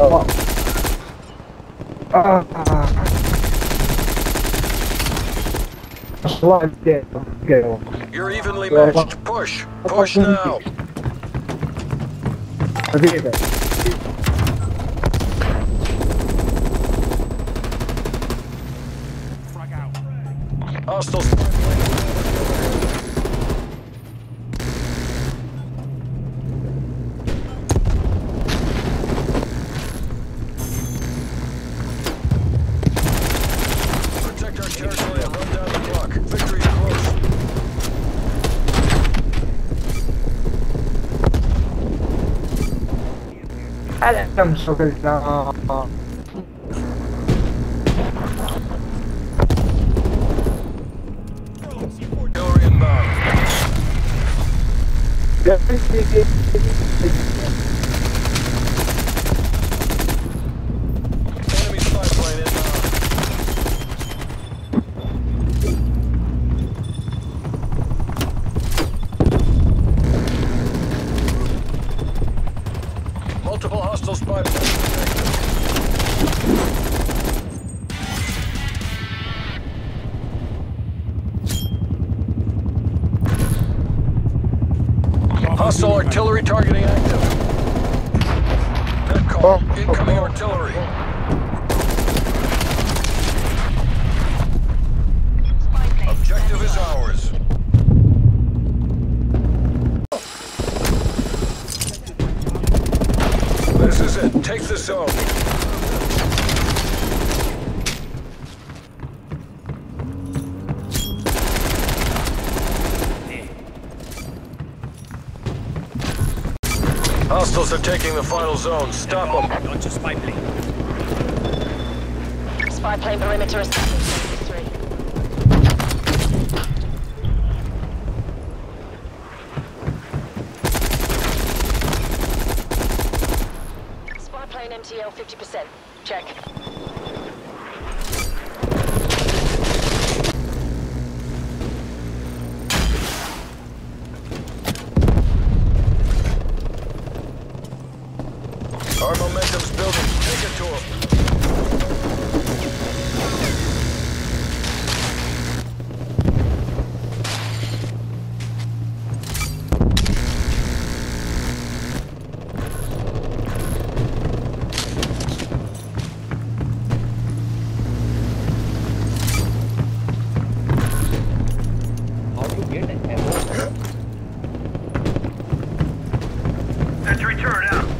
Oh. You're evenly matched. Push. Push now. Hostiles. Protect our territory and run down the clock. Victory is close. I'm so good now. Artillery inbound. Enemy spy plane inbound. Multiple hostile spy planes detected. Hostile artillery targeting active. Net call. Incoming artillery. Objective is ours. This is it. Take the zone. Hostiles are taking the final zone. Stop them. Launch a spy plane. Spy plane perimeter established. 3. Spy plane MTL 50%. Check. Our momentum's building. Take it to them. How do you get an ammo? Sentry turret out.